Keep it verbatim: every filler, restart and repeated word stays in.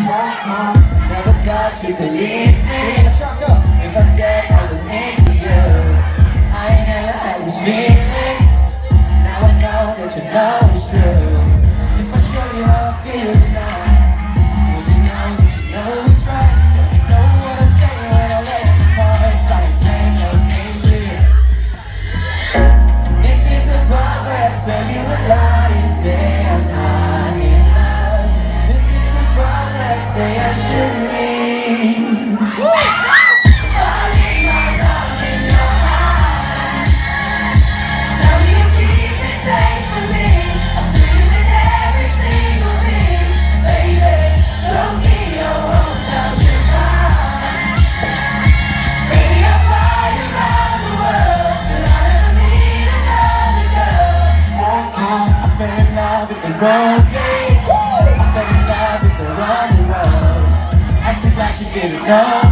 Never thought you believed me. If I said I was into you, I ain't never had this feeling. Now I know that you know it's true. If I show you how I feel now, would you know that you know it's right? Don't you know what I'm saying when I let it part? I ain't playing no games with you. This is the part where I tell you a lie. You say I'm not in love. This is the part where I say I shouldn't be. Wrong day, I fell in love with the wrong road. Acting like you didn't know.